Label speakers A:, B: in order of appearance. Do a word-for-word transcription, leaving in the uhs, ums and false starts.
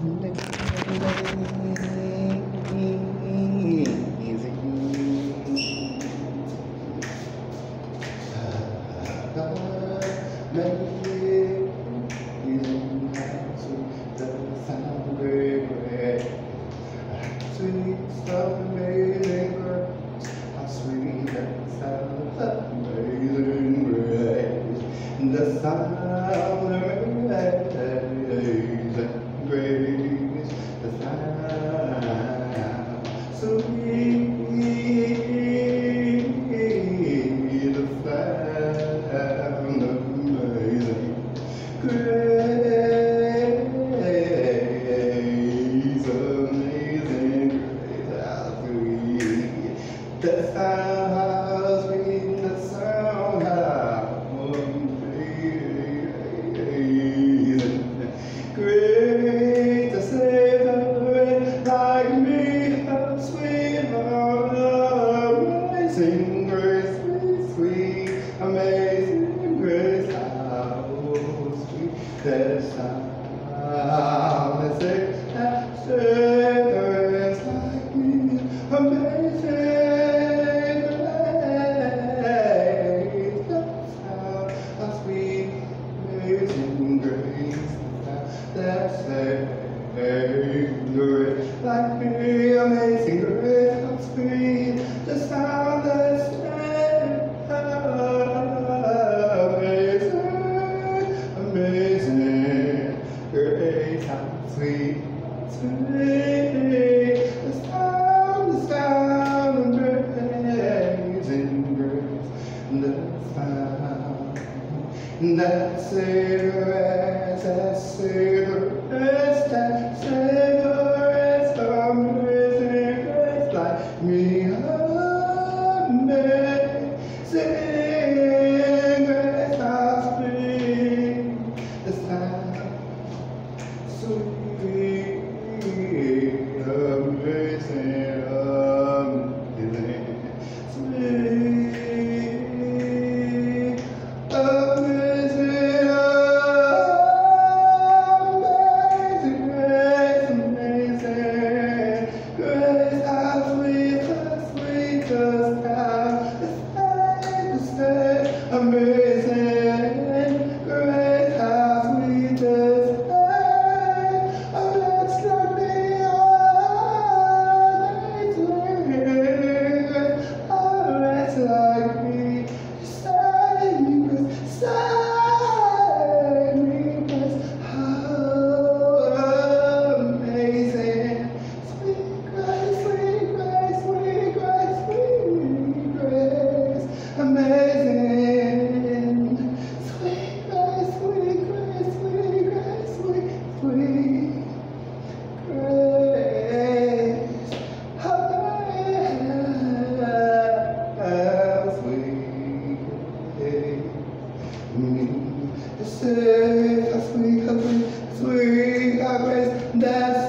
A: Sweet, amazing grace, how sweet the sound of amazing grace, the sound of amazing grace, the sound sweet, the sound of amazing grace, amazing grace, how sweet the sound, how sweet the sound, how amazing grace, to save a wretch like me, how sweet, amazing grace, sweet, sweet, amazing grace, how sweet the sound, that saved, that saved a wretch like me, amazing grace, the sound, how sweet, amazing grace, that saved a wretch like me, amazing grace, how sweet the sound that saved, amazing, amazing grace, how sweet, sweet the sound, the sound of amazing grace, the sound that saved a wretch, that saved a wretch, that saved a wretch, amazing grace like me, amazing grace, how sweet the sound, sweet, amazing, amazing, sweet, amazing, amazing grace, amazing grace, how sweet, how sweet the sound, the sound, the sound, amazing grace, how sweet the sound, a wretch like me, amazing grace, a wretch like me, save me grace, save me grace, how amazing, sweet grace, sweet grace, sweet grace, sweet grace, amazing, sweet grace, sweet grace, sweet grace, sweet, sweet grace, how sweet grace, me, the sweet, how sweet, how sweet, sweet, how grace, that's